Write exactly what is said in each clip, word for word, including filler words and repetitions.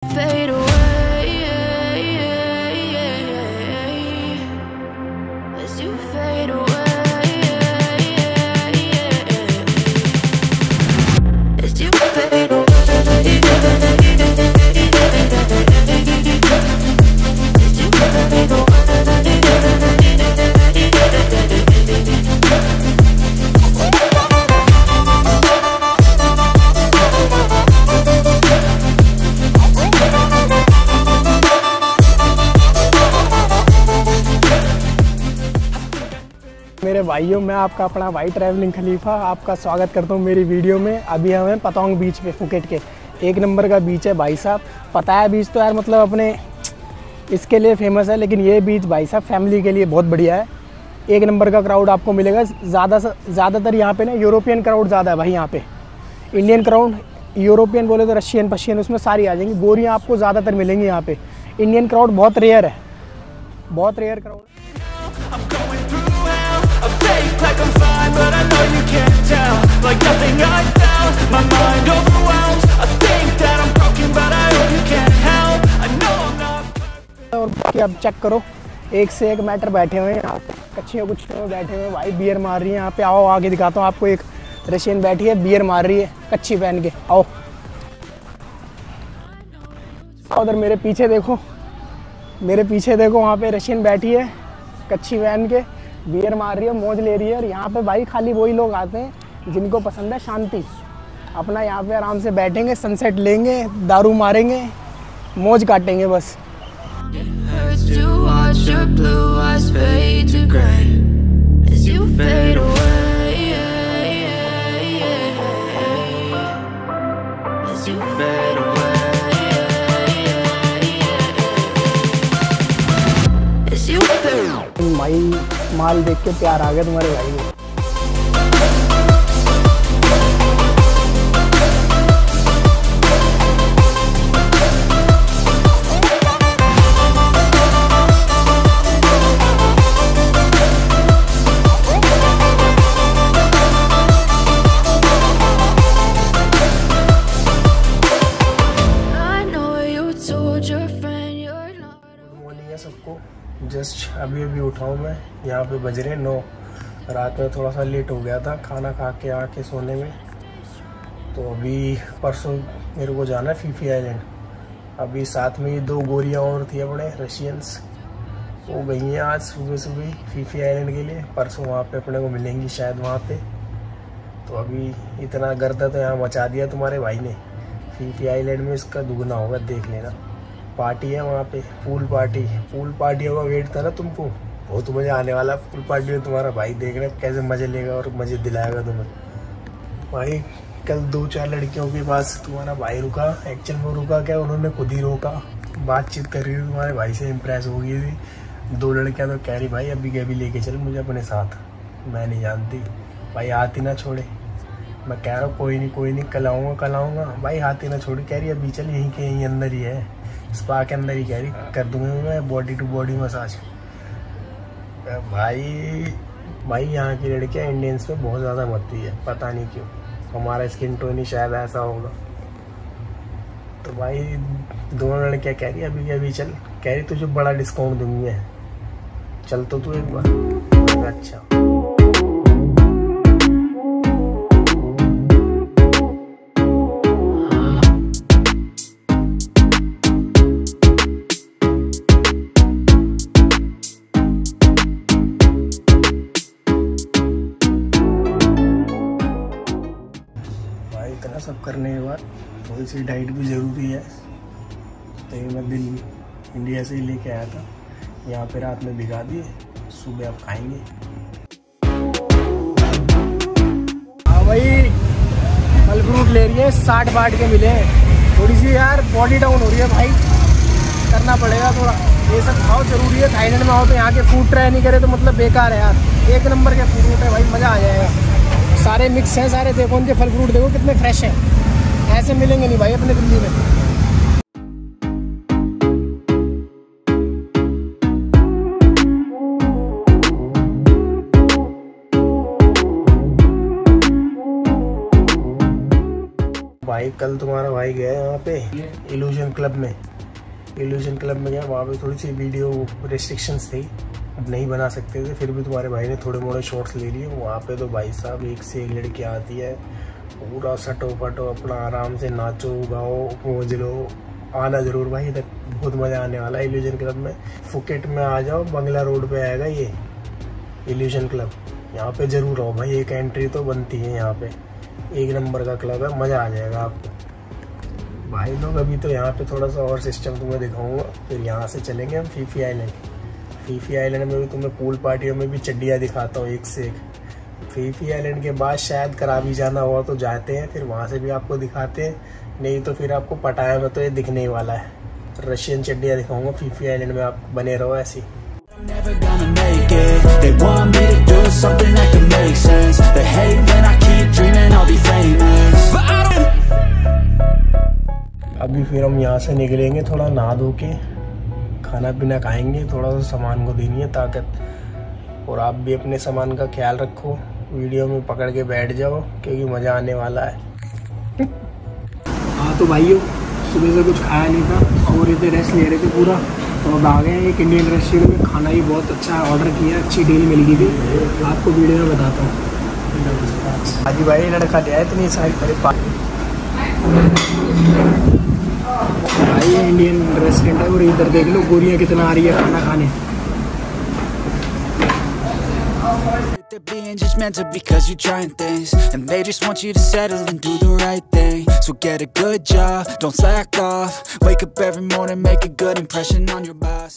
fade away, as you fade away, as you fade away. मेरे भाइयों, मैं आपका अपना भाई ट्रैवलिंग खलीफा आपका स्वागत करता हूँ मेरी वीडियो में। अभी हम हैं पतंग बीच पे, फुकेट के। एक नंबर का बीच है भाई साहब। पताया बीच तो यार मतलब अपने इसके लिए फेमस है, लेकिन ये बीच भाई साहब फैमिली के लिए बहुत बढ़िया है। एक नंबर का क्राउड आपको मिलेगा। ज़्यादा ज़्यादातर यहाँ पे ना यूरोपियन क्राउड ज़्यादा है भाई। यहाँ पे इंडियन क्राउड, यूरोपियन बोले तो रशियन पशियन, उसमें सारी आ जाएंगी। गोरियाँ आपको ज़्यादातर मिलेंगी यहाँ पे। इंडियन क्राउड बहुत रेयर है, बहुत rare crowd. Like I'm fine, but I know you can't tell. Like nothing I felt, my mind overwhelmed. I think that I'm broken, but I hope you can't help. I know I'm not. और बाकी अब check करो, एक से एक matter बैठे हुए हैं यहाँ पे। कच्चियों कुछ बैठे हुए हैं भाई, बियर मार रही है यहाँ पे। आओ आगे दिखाता हूँ आपको। एक रशियन बैठी है, बियर मार रही है कच्ची पहन के। आओ उधर मेरे पीछे देखो, मेरे पीछे देखो, वहाँ पे रशियन बैठी है कच्ची पहन के, बियर मार रही है, मौज ले रही है। और यहाँ पे भाई खाली वही लोग आते हैं जिनको पसंद है शांति। अपना यहाँ पे आराम से बैठेंगे, सनसेट लेंगे, दारू मारेंगे, मौज काटेंगे बस। भाई माल देख के प्यार आ गया तुम्हारे भाई को। सबको जस्ट अभी अभी उठाऊँ मैं। यहाँ पे बज रहे नौ। रात में थोड़ा सा लेट हो गया था खाना खा के आके सोने में। तो अभी परसों मेरे को जाना है फीफी आइलैंड। अभी साथ में ही दो गोरियाँ और थी अपने रशियंस, वो गई हैं आज सुबह सुबह फीफी आइलैंड के लिए। परसों वहाँ पे अपने को मिलेंगी शायद वहाँ पे। तो अभी इतना गर्दा तो यहाँ मचा दिया तुम्हारे भाई ने। फीफी आइलैंड में इसका दुगना होगा, देख लेना। पार्टी है वहाँ पे, पूल पार्टी। पूल पार्टियों का वेट था ना तुमको, बहुत मज़ा आने वाला पूल पार्टी में। तुम्हारा भाई देख रहे कैसे मज़े लेगा और मज़े दिलाएगा तुम्हें भाई। कल दो चार लड़कियों के पास तुम्हारा भाई रुका। एक्चुअल में रुका क्या, उन्होंने खुद ही रोका। बातचीत कर रही थी, तुम्हारे भाई से इम्प्रेस हो गई थी। दो लड़कियाँ तो कह रही भाई अभी के अभी लेके चल मुझे अपने साथ। मैं नहीं जानती भाई, हाथ ही ना छोड़े। मैं कह रहा हूँ कोई नहीं कोई नहीं, कल आऊँगा कल आऊँगा। भाई हाथ ही ना छोड़ी, कह रही अभी चल, यहीं के यहीं अंदर ही है, स्पा के अंदर ही। कह रही कर दूंगा मैं बॉडी टू बॉडी मसाज। भाई भाई यहाँ की लड़कियाँ इंडियंस में बहुत ज़्यादा मरती है, पता नहीं क्यों। हमारा स्किन टोन ही शायद ऐसा होगा। तो भाई दोनों लड़कियाँ कह रही अभी अभी चल, कह रही तुझे बड़ा डिस्काउंट दूंगी मैं, चल तो तू एक बार। अच्छा इतना सब करने के बाद थोड़ी सी डाइट भी ज़रूरी है। तो ये मैं दिल इंडिया से ही लेके आया था, यहाँ पे रात में भिगा दिए, सुबह आप खाएंगे। हाँ भाई, फल फ्रूट ले रही है, साठ बाट के मिले हैं। थोड़ी सी यार बॉडी डाउन हो रही है भाई, करना पड़ेगा थोड़ा। ये सब खाओ जरूरी है। थाईलैंड में आओ तो यहाँ के फूड ट्राई नहीं करे तो मतलब बेकार है यार। एक नंबर के फ्रूट है भाई, मज़ा आ जाएगा। सारे मिक्स हैं सारे, देखो उनके फल फ्रूट देखो कितने फ्रेश हैं। ऐसे मिलेंगे नहीं भाई अपने दिल्ली में। भाई कल तुम्हारा भाई गया यहाँ पे इल्यूजन क्लब में। इल्यूजन क्लब में गया, वहाँ पे थोड़ी सी वीडियो रिस्ट्रिक्शंस थी, अब नहीं बना सकते थे, फिर भी तुम्हारे भाई ने थोड़े मोड़े शॉट्स ले लिए। वहाँ पे तो भाई साहब एक से एक लड़की आती है, पूरा सटो पटो अपना आराम से नाचो गाओ मौज लो। आना ज़रूर भाई, इधर बहुत मज़ा आने वाला है इल्यूजन क्लब में। फुकेट में आ जाओ, बंगला रोड पे आएगा ये इल्यूजन क्लब, यहाँ पे ज़रूर आओ भाई। एक एंट्री तो बनती है यहाँ पे, एक नंबर का क्लब है, मज़ा आ जाएगा आपको भाई लोग। अभी तो यहाँ पे थोड़ा सा और सिस्टम तुम्हें दिखाऊंगा, फिर यहाँ से चलेंगे हम फीफी आइलैंड। फीफी आइलैंड में भी तुम्हें पूल पार्टियों में भी चड्डियाँ दिखाता हूँ एक से एक। फीफी आइलैंड के बाद शायद कराबी जाना हुआ तो जाते हैं, फिर वहाँ से भी आपको दिखाते हैं, नहीं तो फिर आपको पटाया में तो ये दिखने ही वाला है। रशियन चड्डियाँ दिखाऊंगा फीफी आइलैंड में, आप बने रहो ऐसी। Never gonna make it. They want me to do something that can make sense. They hate when I keep dreaming I'll be famous. But I don't. अभी फिर हम यहाँ से निकलेंगे, थोड़ा नहा धो के खाना पीना खाएंगे, थोड़ा सा सामान को देनी है ताकत। और आप भी अपने सामान का ख्याल रखो, वीडियो में पकड़ के बैठ जाओ क्योंकि मज़ा आने वाला है। हाँ तो भाइयों, सुबह से कुछ खाया नहीं था, सो रहे थे, रेस्ट ले रहे थे पूरा, तो अब आ गए एक इंडियन रेस्टोरेंट में। खाना ही बहुत अच्छा है, ऑर्डर किया, अच्छी डील मिल गई थी, आपको वीडियो में बताता हूँ। हाजी भाई लड़का ले आया इतनी सारी बड़े भाई, ये इंडियन रेस्टोरेंट है और इधर देख लो गोरियाँ कितना आ रही है खाना खाने। They're being judgmental because you're trying things, and they just want you to settle and do the right thing. So get a good job, don't slack off, wake up every morning, make a good impression on your boss.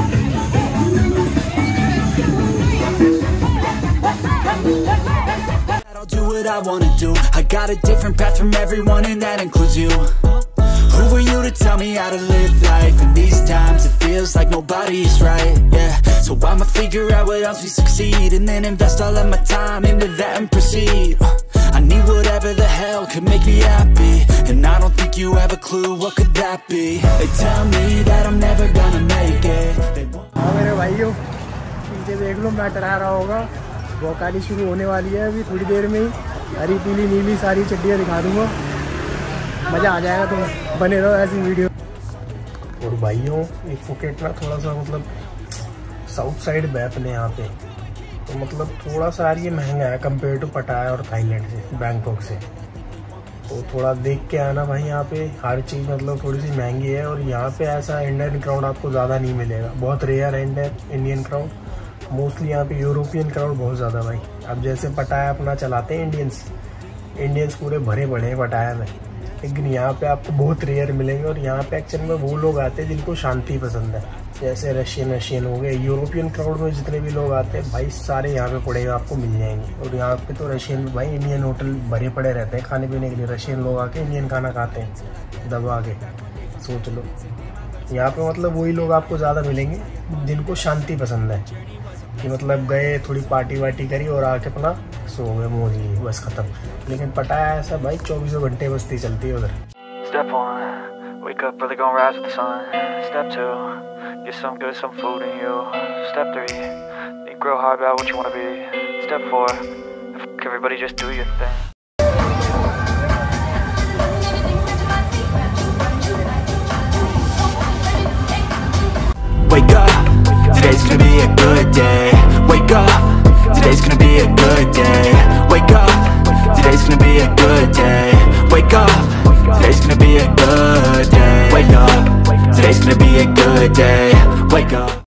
I'll do what I wanna do, I got a different path from everyone and that includes you. Who are you to tell me how to live life? In these times it feels like nobody's right, yeah. So I'ma figure out what else we succeed, and then invest all of my time into that and proceed. I need whatever the hell could make me happy, and I don't think you have a clue what could that be. They tell me that I'm never gonna make it. हाँ मेरे भाइयों, पीछे देख लो मैं डरा रहा होगा, भौकाली शुरू होने वाली है अभी थोड़ी देर में ही। हरी पीली नीली सारी चड्डियाँ दिखा दूंगा, मज़ा आ जाएगा, तो बने रहो ऐसी वीडियो। और भाइयों एक फुकेट ना थोड़ा सा मतलब साउथ साइड है अपने यहाँ पे, तो मतलब थोड़ा सा यार ये महंगा है कंपेयर टू पटाया और थाईलैंड से, बैंकॉक से। तो थोड़ा देख के आना भाई, यहाँ पे हर चीज़ मतलब थोड़ी सी महंगी है। और यहाँ पे ऐसा इंडियन क्राउड आपको ज़्यादा नहीं मिलेगा, बहुत रेयर एंड है इंडियन क्राउड। मोस्टली यहाँ पे यूरोपियन क्राउड बहुत ज़्यादा भाई। अब जैसे पटाया अपना चलाते हैं इंडियंस, इंडियंस पूरे भरे पड़े हैं पटाया में, लेकिन यहाँ पे आपको बहुत रेयर मिलेंगे। और यहाँ पे एक्चुअल में वो लोग आते हैं जिनको शांति पसंद है, जैसे रशियन रशियन हो गए। यूरोपियन क्राउड में जितने भी लोग आते हैं भाई सारे यहाँ पे पड़े हुए आपको मिल जाएंगे। और यहाँ पे तो रशियन भाई इंडियन होटल भरे पड़े रहते हैं खाने पीने के लिए, रशियन लोग आके इंडियन खाना खाते हैं दबा के। सोच लो यहाँ पे मतलब वही लोग आपको ज़्यादा मिलेंगे जिनको शांति पसंद है, कि मतलब गए थोड़ी पार्टी वार्टी करी और आके अपना सो गए मौज ली, बस खत्म। लेकिन पटाया ऐसा भाई चौबीसों घंटे बस्ती चलती है उधर। Step one, wake up early, gonna rise with the sun. Step two, get some good, some food in you. Step three, think real hard about what you wanna be. Step four, f everybody, just do your thing. Wake up, today's gonna be a good day. Wake up, today's gonna be a good day. Wake up, today's gonna be a good day. Wake up, today's gonna be a good day. Wake up, today's gonna be a good day. Wake up.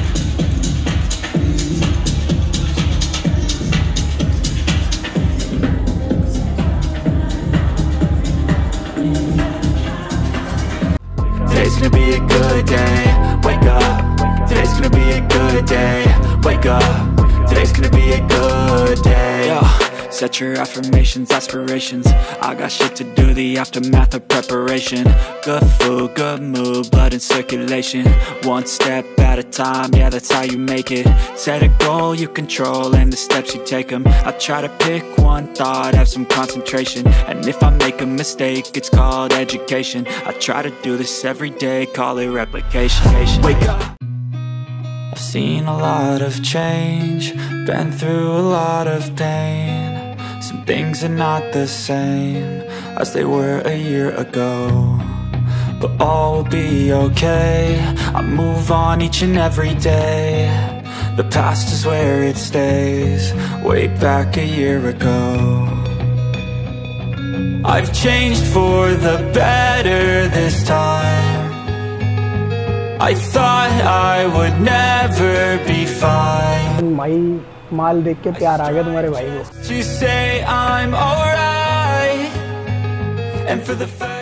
Today's gonna be a good day. Wake up, today's gonna be a good day. Wake up, today's gonna be a good day. Yo, set your affirmations, aspirations. I got shit to do, the aftermath of preparation. Good food, good mood, blood in circulation. One step at a time, yeah, that's how you make it. Set a goal you control and the steps you take them. I try to pick one thought, have some concentration. And if I make a mistake, it's called education. I try to do this every day, call it replication. Wake up. I've seen a lot of change, been through a lot of pain. Some things are not the same, as they were a year ago. But all will be okay, I move on each and every day. The past is where it stays, way back a year ago. I've changed for the better this time. I thought I would never be fine. भाई माल देख के प्यार आ गया तुम्हारे भाई को. To say I'm alright, and for the first